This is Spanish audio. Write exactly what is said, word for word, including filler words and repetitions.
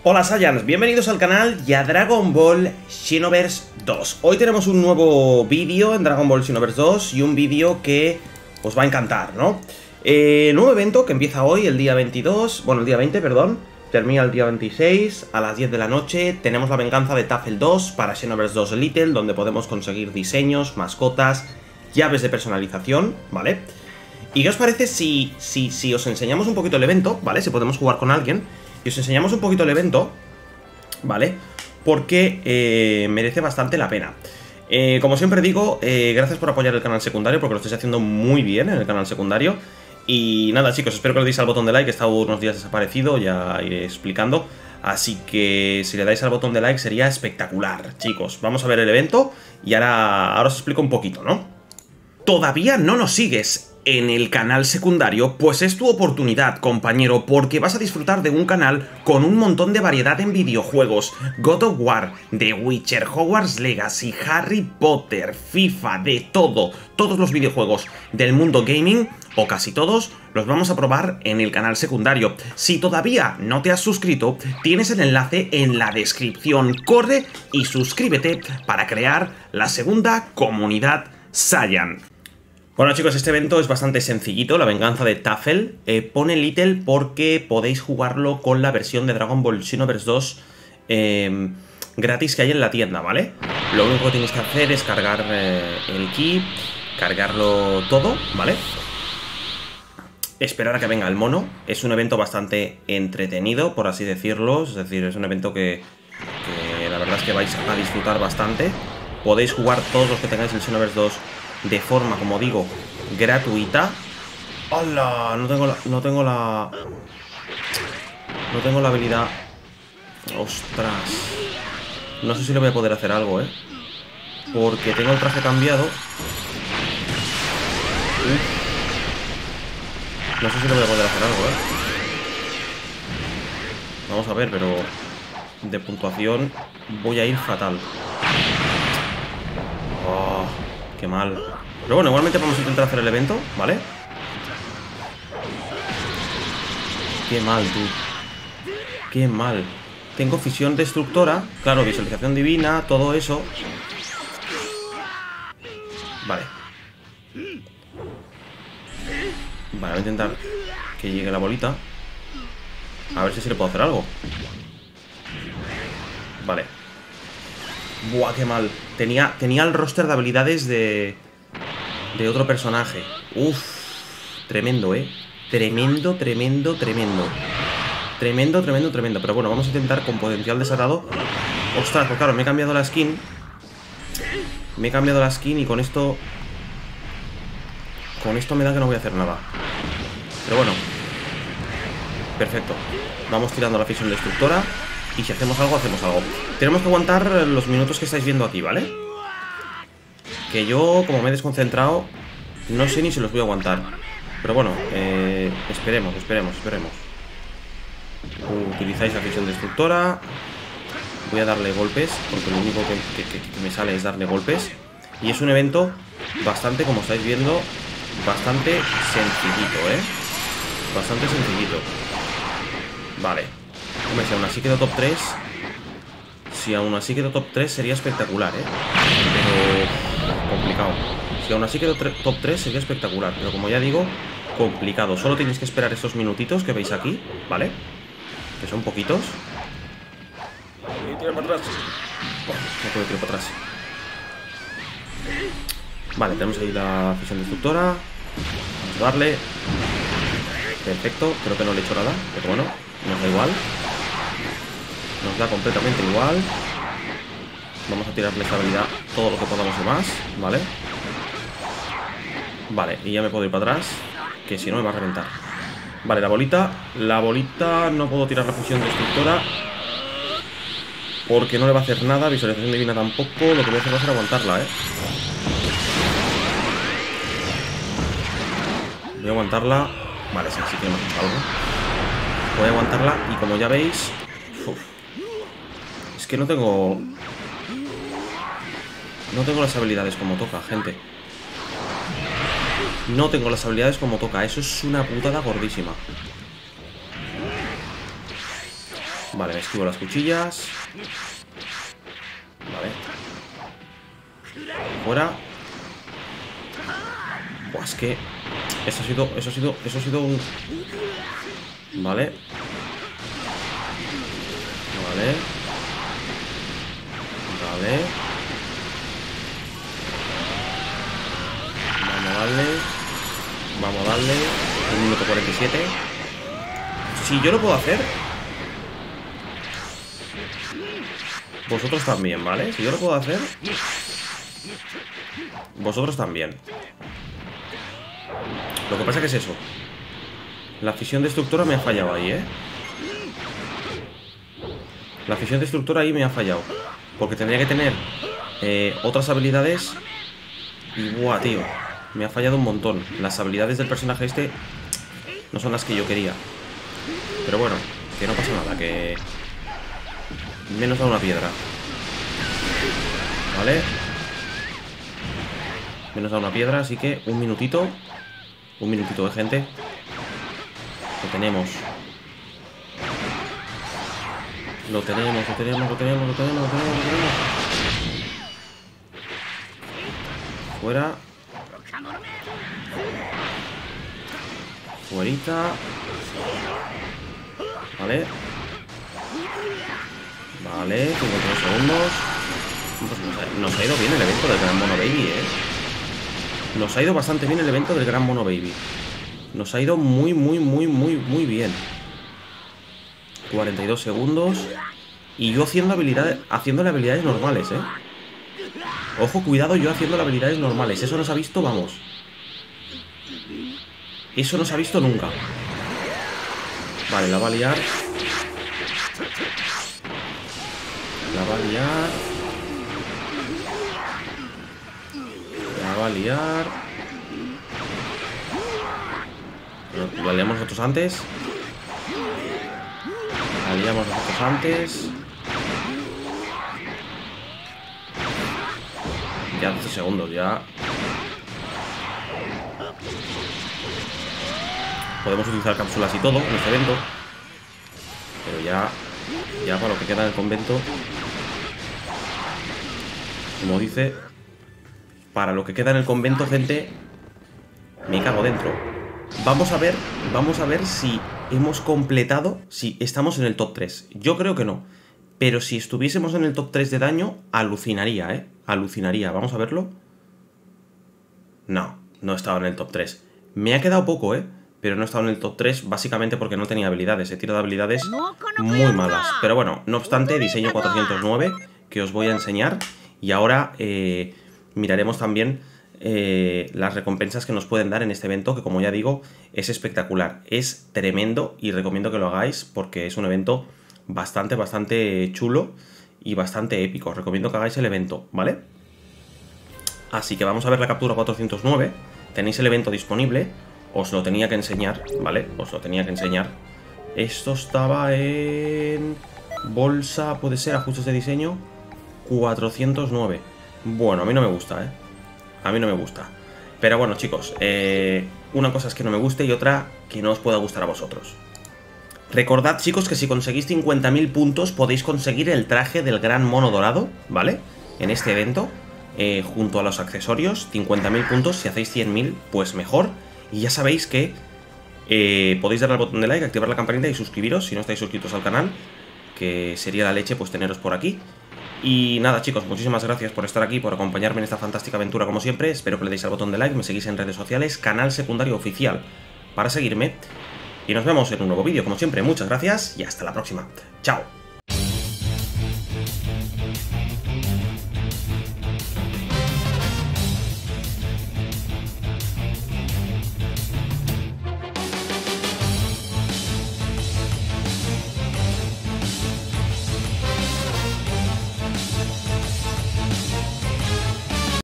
Hola Saiyans, bienvenidos al canal y a Dragon Ball Xenoverse dos. Hoy tenemos un nuevo vídeo en Dragon Ball Xenoverse dos y un vídeo que os va a encantar, ¿no? Eh, nuevo evento que empieza hoy, el día veintidós, bueno, el día veinte, perdón, termina el día veintiséis, a las diez de la noche. Tenemos la venganza de Tafel dos para Xenoverse dos Little, donde podemos conseguir diseños, mascotas, llaves de personalización, ¿vale? ¿Y qué os parece si, si, si os enseñamos un poquito el evento, ¿vale? Si podemos jugar con alguien y os enseñamos un poquito el evento, ¿vale? Porque eh, merece bastante la pena. Eh, como siempre digo, eh, gracias por apoyar el canal secundario, porque lo estáis haciendo muy bien en el canal secundario. Y nada, chicos, espero que le deis al botón de like, que he estado unos días desaparecido, ya iré explicando. Así que si le dais al botón de like sería espectacular, chicos. Vamos a ver el evento y ahora, ahora os explico un poquito, ¿no? ¿Todavía no nos sigues en el canal secundario? Pues es tu oportunidad, compañero, porque vas a disfrutar de un canal con un montón de variedad en videojuegos. God of War, The Witcher, Hogwarts Legacy, Harry Potter, FIFA, de todo. Todos los videojuegos del mundo gaming, o casi todos, los vamos a probar en el canal secundario. Si todavía no te has suscrito, tienes el enlace en la descripción. Corre y suscríbete para crear la segunda comunidad Saiyan. Bueno, chicos, este evento es bastante sencillito, la venganza de Tafel. Eh, pone Little porque podéis jugarlo con la versión de Dragon Ball Xenoverse dos eh, gratis que hay en la tienda, ¿vale? Lo único que tenéis que hacer es cargar eh, el ki, cargarlo todo, ¿vale? Esperar a que venga el mono. Es un evento bastante entretenido, por así decirlo. Es decir, es un evento que, que la verdad es que vais a disfrutar bastante. Podéis jugar todos los que tengáis el Xenoverse dos de forma, como digo, gratuita. ¡Hola! No tengo la... No tengo la... No tengo la habilidad. ¡Ostras! No sé si le voy a poder hacer algo, ¿eh? Porque tengo el traje cambiado. Uf. No sé si le voy a poder hacer algo, ¿eh? Vamos a ver, pero... de puntuación voy a ir fatal. Oh, qué mal. Pero bueno, igualmente vamos a intentar hacer el evento, ¿vale? Qué mal, tú. Qué mal. Tengo fisión destructora. Claro, visualización divina, todo eso. Vale. Vale, voy a intentar que llegue la bolita. A ver si se le puedo hacer algo. Vale. Buah, qué mal. Tenía, tenía el roster de habilidades de... de otro personaje. Uf. Tremendo, eh. Tremendo, tremendo, tremendo. Tremendo, tremendo, tremendo. Pero bueno, vamos a intentar con potencial desatado. Ostras, pues claro, me he cambiado la skin. Me he cambiado la skin y con esto... Con esto me da que no voy a hacer nada. Pero bueno. Perfecto. Vamos tirando la fisión destructora. Y si hacemos algo, hacemos algo. Tenemos que aguantar los minutos que estáis viendo aquí, ¿vale? Que yo, como me he desconcentrado, no sé ni si los voy a aguantar. Pero bueno, eh, esperemos, esperemos, esperemos. Utilizáis la fisión destructora. Voy a darle golpes, porque lo único que, que, que me sale es darle golpes. Y es un evento bastante, como estáis viendo, bastante sencillito, ¿eh? Bastante sencillito. Vale. Hombre, si aún así quedó top tres. Si aún así quedó top tres sería espectacular, ¿eh? Pero... complicado. Si aún así quedó top tres sería espectacular. Pero como ya digo, complicado. Solo tenéis que esperar estos minutitos que veis aquí, ¿vale? Que son poquitos. Y tira para atrás. Bueno, no puedo tirar para atrás. Vale, tenemos ahí la fisión destructora. Vamos a darle. Perfecto, creo que no le he hecho nada, pero bueno, nos da igual. Nos da completamente igual. Vamos a tirarle esta habilidad todo lo que podamos de más, ¿vale? Vale, y ya me puedo ir para atrás, que si no me va a reventar. Vale, la bolita. La bolita no puedo tirar la fusión destructora porque no le va a hacer nada. Visualización divina tampoco. Lo que voy a hacer va a ser aguantarla, ¿eh? Voy a aguantarla. Vale, sí, sí que hemos hecho algo. Voy a aguantarla y como ya veis... Uf, es que no tengo... No tengo las habilidades como toca, gente. No tengo las habilidades como toca. Eso es una putada gordísima. Vale, me esquivo las cuchillas. Vale. Fuera. Buah, es que eso ha sido, eso ha sido, eso ha sido un... Vale. Vale. Vale. Vamos a darle. Vamos a darle. Un minuto cuarenta y siete. Si yo lo puedo hacer, vosotros también, ¿vale? Si yo lo puedo hacer, vosotros también. Lo que pasa que es eso. La fisión destructora me ha fallado ahí, ¿eh? La fisión destructora ahí me ha fallado. Porque tendría que tener eh, otras habilidades. Y buah, tío, me ha fallado un montón. Las habilidades del personaje este no son las que yo quería. Pero bueno, que no pasa nada, que menos da una piedra. Vale. Menos da una piedra, así que un minutito. Un minutito de gente. Lo tenemos. Lo tenemos, lo tenemos, lo tenemos, lo tenemos, lo tenemos, lo tenemos. Fuera. Fuerita. Vale. Vale, cincuenta y dos segundos. Pues nos, ha, nos ha ido bien el evento del Gran Mono Baby, eh. Nos ha ido bastante bien el evento del Gran Mono Baby. Nos ha ido muy, muy, muy, muy, muy bien. cuarenta y dos segundos. Y yo haciendo habilidades, haciéndole habilidades normales, eh. Ojo, cuidado, yo haciendo habilidades normales. Eso no se ha visto, vamos. Eso no se ha visto nunca. Vale, la va a liar. La va a liar. La va a liar. La liamos nosotros antes. La liamos nosotros antes. Ya doce segundos, ya. Podemos utilizar cápsulas y todo en este evento. Pero ya, ya para lo que queda en el convento, como dice, para lo que queda en el convento, gente, me cago dentro. Vamos a ver, vamos a ver si hemos completado, si estamos en el top tres. Yo creo que no. Pero si estuviésemos en el top tres de daño, alucinaría, ¿eh? Alucinaría. Vamos a verlo. No, no he estado en el top tres. Me ha quedado poco, ¿eh? Pero no he estado en el top tres básicamente porque no tenía habilidades. He tirado habilidades muy malas. Pero bueno, no obstante, diseño cuatrocientos nueve, que os voy a enseñar. Y ahora eh, miraremos también eh, las recompensas que nos pueden dar en este evento, que como ya digo, es espectacular. Es tremendo y recomiendo que lo hagáis porque es un evento bastante, bastante chulo y bastante épico. Os recomiendo que hagáis el evento, ¿vale? Así que vamos a ver la captura cuatrocientos nueve. Tenéis el evento disponible. Os lo tenía que enseñar, ¿vale? Os lo tenía que enseñar. Esto estaba en... bolsa, puede ser, ajustes de diseño. cuatrocientos nueve. Bueno, a mí no me gusta, ¿eh? A mí no me gusta. Pero bueno, chicos, eh, una cosa es que no me guste y otra que no os pueda gustar a vosotros. Recordad, chicos, que si conseguís cincuenta mil puntos podéis conseguir el traje del Gran Mono Dorado, ¿vale? En este evento, eh, junto a los accesorios, cincuenta mil puntos. Si hacéis cien mil, pues mejor. Y ya sabéis que eh, podéis darle al botón de like, activar la campanita y suscribiros si no estáis suscritos al canal, que sería la leche pues teneros por aquí. Y nada, chicos, muchísimas gracias por estar aquí, por acompañarme en esta fantástica aventura como siempre. Espero que le deis al botón de like, me seguís en redes sociales, canal secundario oficial para seguirme. Y nos vemos en un nuevo vídeo, como siempre. Muchas gracias y hasta la próxima. Chao.